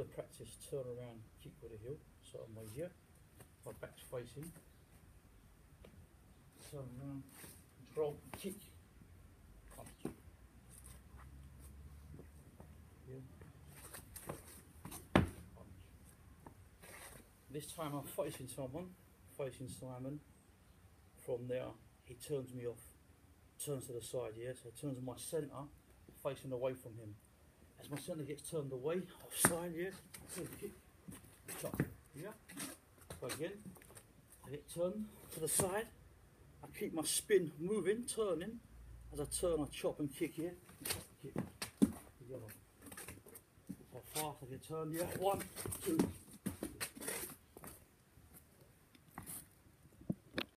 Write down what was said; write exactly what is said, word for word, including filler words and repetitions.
still practice turn around, kick with a heel, sort of way here. My back's facing. Turn around, control, kick, punch. Heel, punch. This time I'm facing someone, facing Simon. From there, he turns me off, turns to the side, yeah, so he turns my centre, facing away from him. As my centre gets turned away, offside, yeah, kick, chop, yeah. So again, I get turned to the side, I keep my spin moving, turning. As I turn, I chop and kick here, chop, kick, together. So fast I get turned, yeah, one, two,